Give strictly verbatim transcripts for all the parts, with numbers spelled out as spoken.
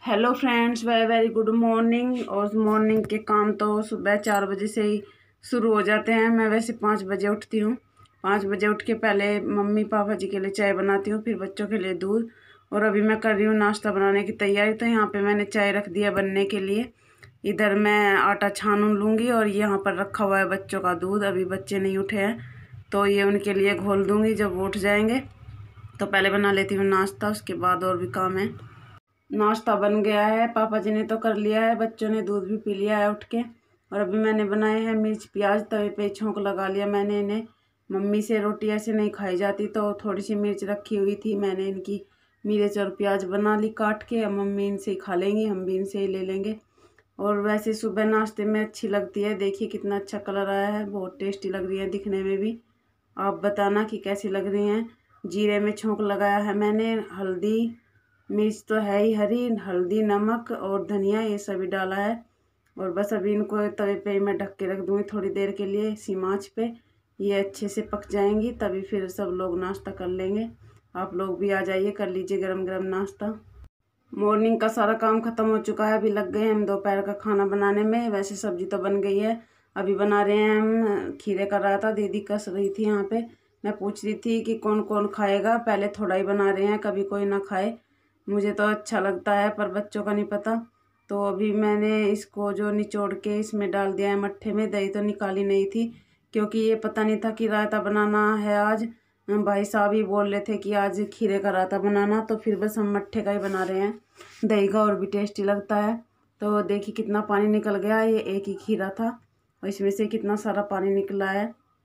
Hello friends, very very good morning. और morning के काम तो सुबह चार बजे से ही शुरू हो जाते हैं। मैं वैसे पाँच बजे उठती हूँ। पाँच बजे उठ के पहले मम्मी पापा जी के लिए चाय बनाती हूँ, फिर बच्चों के लिए दूध। और अभी मैं कर रही हूँ नाश्ता बनाने की तैयारी। तो यहाँ पे मैंने चाय रख दिया बनने के लिए। इधर मैं आटा छान लूँगी और यहाँ पर रखा हुआ है बच्चों का दूध। अभी बच्चे नहीं उठे हैं तो ये उनके लिए घोल दूँगी जब वो उठ जाएंगे। तो पहले बना लेती हूँ नाश्ता, उसके बाद और भी काम है। नाश्ता बन गया है, पापा जी ने तो कर लिया है, बच्चों ने दूध भी पी लिया है उठ के। और अभी मैंने बनाए हैं मिर्च प्याज, तवे पे छोंक लगा लिया मैंने इन्हें। मम्मी से रोटी ऐसे नहीं खाई जाती तो थोड़ी सी मिर्च रखी हुई थी, मैंने इनकी मिर्च और प्याज बना ली काट के। अब मम्मी इनसे ही खा लेंगी, हम भी इनसे ही ले लेंगे। और वैसे सुबह नाश्ते में अच्छी लगती है। देखिए कितना अच्छा कलर आया है, बहुत टेस्टी लग रही है दिखने में भी। आप बताना कि कैसी लग रही हैं। जीरे में छोंक लगाया है मैंने, हल्दी मिर्च तो है ही हरी, हल्दी नमक और धनिया ये सभी डाला है। और बस अभी इनको तवे पे मैं ढक के रख दूँगी थोड़ी देर के लिए इसी आंच पे। ये अच्छे से पक जाएंगी तभी फिर सब लोग नाश्ता कर लेंगे। आप लोग भी आ जाइए, कर लीजिए गरम गरम नाश्ता। मॉर्निंग का सारा काम ख़त्म हो चुका है, अभी लग गए हम दोपहर का खाना बनाने में। वैसे सब्जी तो बन गई है, अभी बना रहे हैं हम खीरे का रायता। दीदी कस रही थी यहाँ पे, मैं पूछ रही थी कि कौन कौन खाएगा। पहले थोड़ा ही बना रहे हैं, कभी कोई ना खाए। मुझे तो अच्छा लगता है पर बच्चों का नहीं पता। तो अभी मैंने इसको जो निचोड़ के इसमें डाल दिया है मट्ठे में। दही तो निकाली नहीं थी क्योंकि ये पता नहीं था कि रायता बनाना है आज। भाई साहब ही बोल रहे थे कि आज खीरे का रायता बनाना, तो फिर बस हम मट्ठे का ही बना रहे हैं। दही का और भी टेस्टी लगता है। तो देखिए कितना पानी निकल गया, ये एक ही खीरा था और इसमें से कितना सारा पानी निकला है।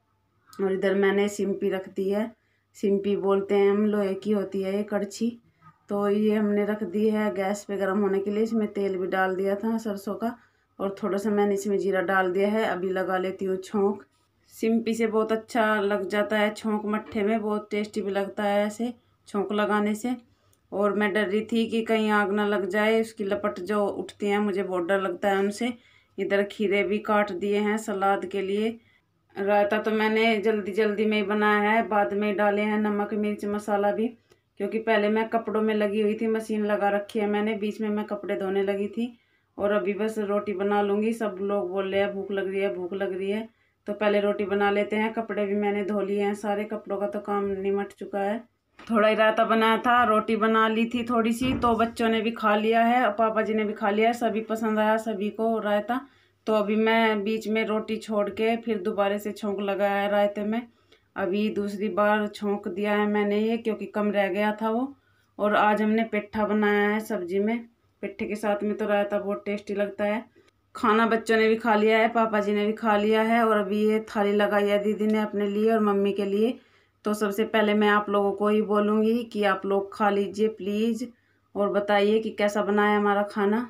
और इधर मैंने सिम्पी रख दी है, सिम्पी बोलते हैं हम, लोहे की होती है ये कड़छी। तो ये हमने रख दी है गैस पे गर्म होने के लिए। इसमें तेल भी डाल दिया था सरसों का और थोड़ा सा मैंने इसमें जीरा डाल दिया है। अभी लगा लेती हूँ छोंक। सिम्पी से बहुत अच्छा लग जाता है छोंक मट्ठे में, बहुत टेस्टी भी लगता है ऐसे छोंक लगाने से। और मैं डर रही थी कि कहीं आग ना लग जाए, उसकी लपट जो उठती हैं मुझे बहुत डर लगता है उनसे। इधर खीरे भी काट दिए हैं सलाद के लिए। रायता तो मैंने जल्दी जल्दी में ही बनाया है, बाद में डाले हैं नमक मिर्च मसाला भी, क्योंकि पहले मैं कपड़ों में लगी हुई थी, मशीन लगा रखी है मैंने, बीच में मैं कपड़े धोने लगी थी। और अभी बस रोटी बना लूँगी। सब लोग बोल रहे हैं भूख लग रही है भूख लग रही है, तो पहले रोटी बना लेते हैं। कपड़े भी मैंने धो लिए हैं सारे, कपड़ों का तो काम निमट चुका है। थोड़ा ही रायता बनाया था, रोटी बना ली थी थोड़ी सी, तो बच्चों ने भी खा लिया है और पापा जी ने भी खा लिया है। सभी पसंद आया सभी को रायता। तो अभी मैं बीच में रोटी छोड़ के फिर दोबारा से छोंक लगाया है रायते में। अभी दूसरी बार छोंक दिया है मैंने ये, क्योंकि कम रह गया था वो। और आज हमने पेठा बनाया है सब्जी में, पेठे के साथ में तो रायता बहुत टेस्टी लगता है। खाना बच्चों ने भी खा लिया है, पापा जी ने भी खा लिया है। और अभी ये थाली लगाई है दीदी ने अपने लिए और मम्मी के लिए। तो सबसे पहले मैं आप लोगों को ही बोलूँगी कि आप लोग खा लीजिए प्लीज़, और बताइए कि कैसा बना है हमारा खाना।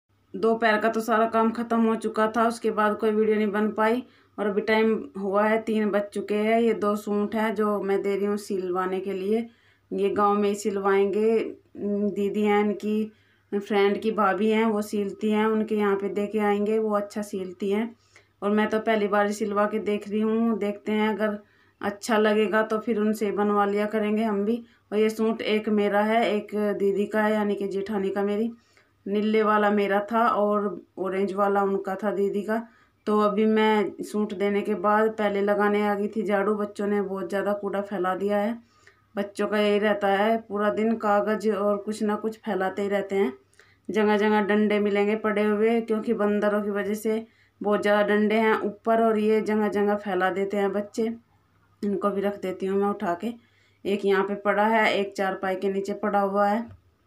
दोपहर का तो सारा काम ख़त्म हो चुका था, उसके बाद कोई वीडियो नहीं बन पाई। और अभी टाइम हुआ है तीन बज चुके हैं। ये दो सूट हैं जो मैं दे रही हूँ सिलवाने के लिए, ये गांव में ही सिलवाएंगे। दीदी हैं इनकी फ्रेंड की भाभी हैं, वो सिलती हैं, उनके यहाँ पे दे के आएंगे, वो अच्छा सिलती हैं। और मैं तो पहली बार सिलवा के देख रही हूँ, देखते हैं अगर अच्छा लगेगा तो फिर उनसे बनवा लिया करेंगे हम भी। और ये सूट एक मेरा है, एक दीदी का है, यानी कि जेठानी का। मेरी नीले वाला मेरा था और ऑरेंज वाला उनका था दीदी का। तो अभी मैं सूट देने के बाद पहले लगाने आ गई थी झाड़ू। बच्चों ने बहुत ज़्यादा कूड़ा फैला दिया है। बच्चों का यही रहता है, पूरा दिन कागज़ और कुछ ना कुछ फैलाते ही रहते हैं। जगह जगह डंडे मिलेंगे पड़े हुए, क्योंकि बंदरों की वजह से बहुत ज़्यादा डंडे हैं ऊपर, और ये जगह जगह फैला देते हैं बच्चे। इनको भी रख देती हूँ मैं उठा के। एक यहाँ पे पड़ा है, एक चारपाई के नीचे पड़ा हुआ है।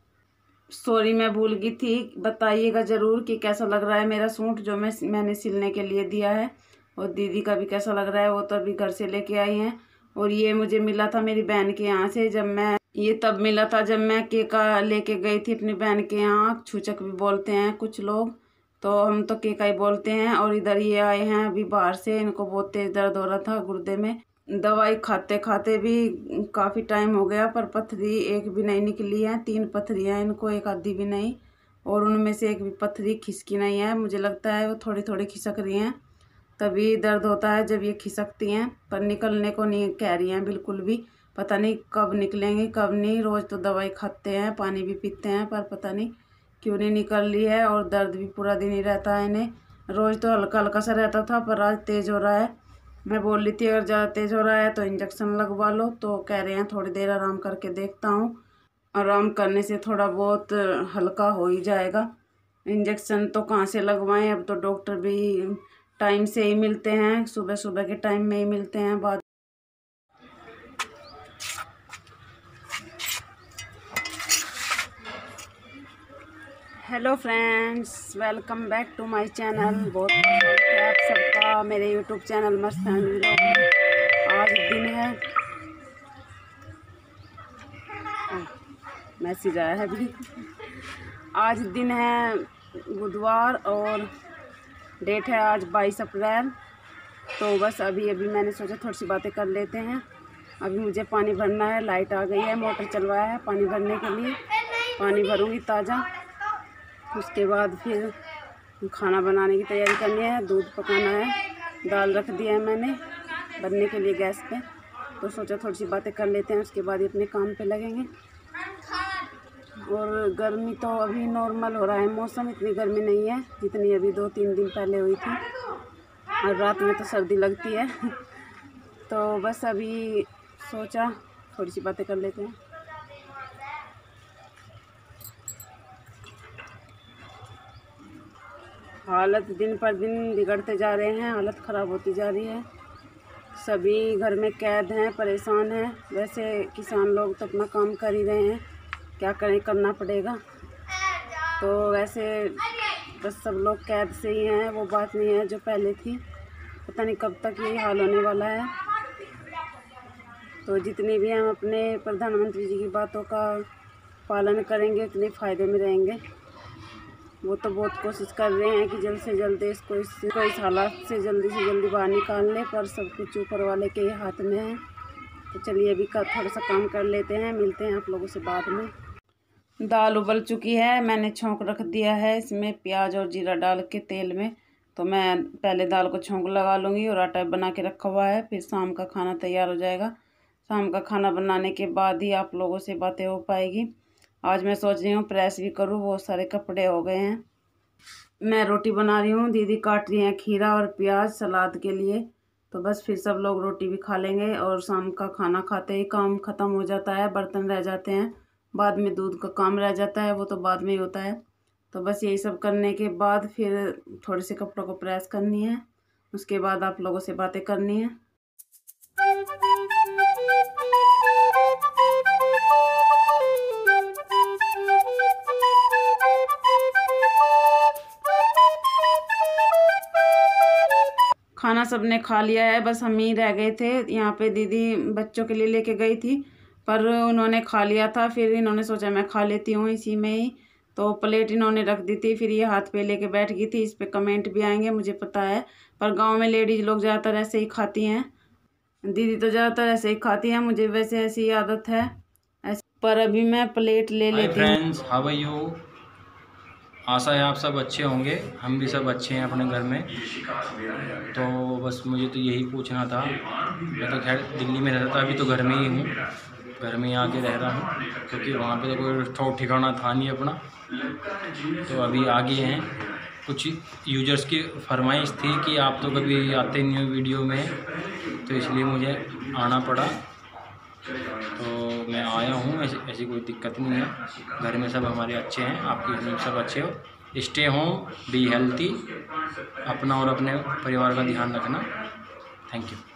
सॉरी मैं भूल गई थी, बताइएगा ज़रूर कि कैसा लग रहा है मेरा सूट जो मैं मैंने सिलने के लिए दिया है। और दीदी का भी कैसा लग रहा है, वो तो अभी घर से लेके आई हैं। और ये मुझे मिला था मेरी बहन के यहाँ से, जब मैं ये तब मिला था जब मैं केका लेके गई थी अपनी बहन के यहाँ। छूचक भी बोलते हैं कुछ लोग, तो हम तो केका ही बोलते हैं। और इधर ये आए हैं अभी बाहर से, इनको बहुत तेज़ दर्द हो रहा था गुर्दे में। दवाई खाते खाते भी काफ़ी टाइम हो गया, पर पथरी एक भी नहीं निकली है। तीन पथरी हैं इनको, एक आधी भी नहीं। और उनमें से एक भी पथरी खिसकी नहीं है, मुझे लगता है वो थोड़ी थोड़ी खिसक रही हैं। तभी दर्द होता है जब ये खिसकती हैं, पर निकलने को नहीं कह रही हैं बिल्कुल भी। पता नहीं कब निकलेंगी कब नहीं। रोज़ तो दवाई खाते हैं, पानी भी पीते हैं, पर पता नहीं क्यों नहीं निकल रही है, और दर्द भी पूरा दिन ही रहता है इन्हें। रोज़ तो हल्का हल्का सा रहता था, पर आज तेज़ हो रहा है। मैं बोल रही थी अगर ज़्यादा तेज़ हो रहा है तो इंजेक्शन लगवा लो, तो कह रहे हैं थोड़ी देर आराम करके देखता हूँ। आराम करने से थोड़ा बहुत हल्का हो ही जाएगा। इंजेक्शन तो कहाँ से लगवाएं, अब तो डॉक्टर भी टाइम से ही मिलते हैं, सुबह सुबह के टाइम में ही मिलते हैं। बाद hello friends, welcome back to my channel. बहुत बहुत है आप सबका मेरे यूट्यूब चैनल मस्त फैमिली व्लॉग में। आज दिन है, मैसेज आया है अभी। आज दिन है बुधवार और डेट है आज बाईस अप्रैल। तो बस अभी अभी मैंने सोचा थोड़ी सी बातें कर लेते हैं। अभी मुझे पानी भरना है, लाइट आ गई है, मोटर चलवाया है पानी भरने के लिए। पानी भरूंगी ताज़ा, उसके बाद फिर खाना बनाने की तैयारी करनी है। दूध पकाना है, दाल रख दिया है मैंने बनने के लिए गैस पे। तो सोचा थोड़ी सी बातें कर लेते हैं, उसके बाद ही अपने काम पे लगेंगे। और गर्मी तो अभी नॉर्मल हो रहा है मौसम, इतनी गर्मी नहीं है जितनी अभी दो तीन दिन पहले हुई थी। और रात में तो सर्दी लगती है। तो बस अभी सोचा थोड़ी सी बातें कर लेते हैं। हालत दिन पर दिन बिगड़ते जा रहे हैं, हालत ख़राब होती जा रही है। सभी घर में कैद हैं, परेशान हैं। वैसे किसान लोग तो अपना काम कर ही रहे हैं, क्या करें, करना पड़ेगा। तो वैसे बस सब लोग कैद से ही हैं, वो बात नहीं है जो पहले थी। पता नहीं कब तक यही हाल होने वाला है। तो जितनी भी हम अपने प्रधानमंत्री जी की बातों का पालन करेंगे उतने फ़ायदे में रहेंगे। वो तो बहुत कोशिश कर रहे हैं कि जल्द से जल्द देश को इस को इस हालात से जल्दी से जल्दी बाहर निकाल लें, पर सब कुछ ऊपर वाले के हाथ में है। तो चलिए अभी का थोड़ा सा काम कर लेते हैं, मिलते हैं आप लोगों से बाद में। दाल उबल चुकी है, मैंने छोंक रख दिया है इसमें प्याज और जीरा डाल के तेल में। तो मैं पहले दाल को छोंक लगा लूँगी, और आटा बना के रखा हुआ है, फिर शाम का खाना तैयार हो जाएगा। शाम का खाना बनाने के बाद ही आप लोगों से बातें हो पाएगी। आज मैं सोच रही हूँ प्रेस भी करूँ, बहुत सारे कपड़े हो गए हैं। मैं रोटी बना रही हूँ, दीदी काट रही हैं खीरा और प्याज सलाद के लिए। तो बस फिर सब लोग रोटी भी खा लेंगे, और शाम का खाना खाते ही काम ख़त्म हो जाता है। बर्तन रह जाते हैं, बाद में दूध का काम रह जाता है, वो तो बाद में ही होता है। तो बस यही सब करने के बाद फिर थोड़े से कपड़ों को प्रेस करनी है, उसके बाद आप लोगों से बातें करनी है। खाना सबने खा लिया है, बस हम ही रह गए थे। यहाँ पे दीदी बच्चों के लिए लेके गई थी, पर उन्होंने खा लिया था। फिर इन्होंने सोचा मैं खा लेती हूँ इसी में ही, तो प्लेट इन्होंने रख दी थी। फिर ये हाथ पे लेके बैठ गई थी। इस पे कमेंट भी आएंगे मुझे पता है, पर गांव में लेडीज़ लोग ज़्यादातर ऐसे ही खाती हैं। दीदी तो ज़्यादातर ऐसे ही खाती हैं, मुझे वैसे ऐसी आदत है ऐसे। पर अभी मैं प्लेट ले लेती हूँ। Friends, how are you? आशा है आप सब अच्छे होंगे, हम भी सब अच्छे हैं अपने घर में। तो बस मुझे तो यही पूछना था। मैं तो खैर दिल्ली में रहता था, अभी तो घर में ही हूँ, घर में ही आके रह रहा हूँ, क्योंकि वहाँ पे तो कोई ठोक ठिकाना था नहीं अपना। तो अभी आ गए हैं। कुछ यूजर्स की फरमाइश थी कि आप तो कभी आते नहीं हो वीडियो में, तो इसलिए मुझे आना पड़ा। तो मैं आया हूँ, ऐसी ऐसी कोई दिक्कत नहीं है। घर में सब हमारे अच्छे हैं, आपके घर में सब अच्छे हो। स्टे होम, बी हेल्थी, अपना और अपने परिवार का ध्यान रखना। Thank you.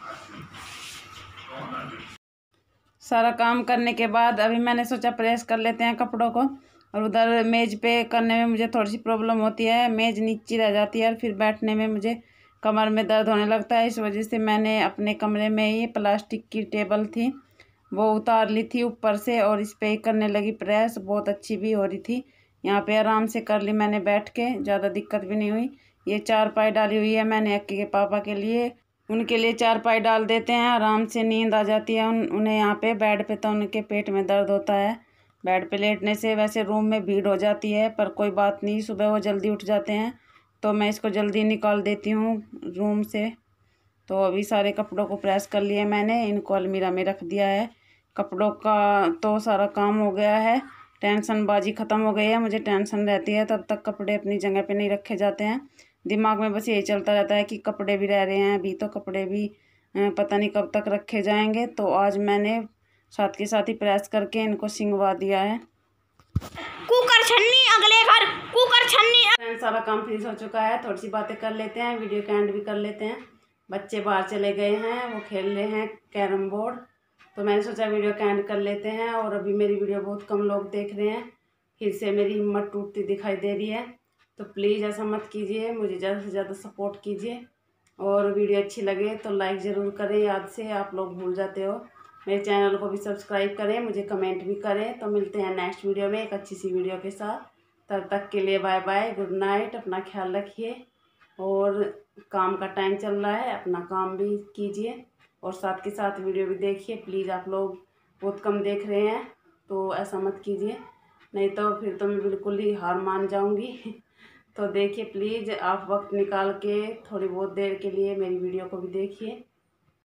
सारा काम करने के बाद अभी मैंने सोचा प्रेस कर लेते हैं कपड़ों को। और उधर मेज़ पे करने में मुझे थोड़ी सी प्रॉब्लम होती है, मेज़ नीचे रह जाती है, और फिर बैठने में मुझे कमर में दर्द होने लगता है। इस वजह से मैंने अपने कमरे में ही प्लास्टिक की टेबल थी वो उतार ली थी ऊपर से, और इस पे करने लगी प्रेस। बहुत अच्छी भी हो रही थी, यहाँ पे आराम से कर ली मैंने बैठ के, ज़्यादा दिक्कत भी नहीं हुई। ये चारपाई डाली हुई है मैंने अक्की के पापा के लिए, उनके लिए चारपाई डाल देते हैं, आराम से नींद आ जाती है उन उन्हें यहाँ पे। बेड पे तो उनके पेट में दर्द होता है, बेड पे लेटने से। वैसे रूम में भीड़ हो जाती है, पर कोई बात नहीं, सुबह वो जल्दी उठ जाते हैं, तो मैं इसको जल्दी निकाल देती हूँ रूम से। तो अभी सारे कपड़ों को प्रेस कर लिए मैंने, इनको अलमीरा में रख दिया है। कपड़ों का तो सारा काम हो गया है, टेंशन बाजी ख़त्म हो गई है। मुझे टेंशन रहती है तब तक कपड़े अपनी जगह पे नहीं रखे जाते हैं। दिमाग में बस यही चलता रहता है कि कपड़े भी रह रहे हैं, अभी तो कपड़े भी पता नहीं कब तक रखे जाएंगे। तो आज मैंने साथ के साथ ही प्रेस करके इनको सिंगवा दिया है। कुकर छन्नी अगले घर, कुकर छन्नी। सारा काम फिनिश हो चुका है। थोड़ी सी बातें कर लेते हैं, वीडियो का एंड भी कर लेते हैं। बच्चे बाहर चले गए हैं, वो खेल रहे हैं कैरम बोर्ड, तो मैंने सोचा वीडियो का एंड कर लेते हैं। और अभी मेरी वीडियो बहुत कम लोग देख रहे हैं, फिर से मेरी हिम्मत टूटती दिखाई दे रही है। तो प्लीज़ ऐसा मत कीजिए, मुझे ज़्यादा से ज़्यादा सपोर्ट कीजिए। और वीडियो अच्छी लगे तो लाइक ज़रूर करें, याद से आप लोग भूल जाते हो। मेरे चैनल को भी सब्सक्राइब करें, मुझे कमेंट भी करें। तो मिलते हैं नेक्स्ट वीडियो में एक अच्छी सी वीडियो के साथ। तब तक के लिए बाय बाय, गुड नाइट। अपना ख्याल रखिए। और काम का टाइम चल रहा है, अपना काम भी कीजिए और साथ के साथ वीडियो भी देखिए। प्लीज़ आप लोग बहुत कम देख रहे हैं तो ऐसा मत कीजिए, नहीं तो फिर तो मैं बिल्कुल ही हार मान जाऊंगी। तो देखिए प्लीज़ आप वक्त निकाल के थोड़ी बहुत देर के लिए मेरी वीडियो को भी देखिए।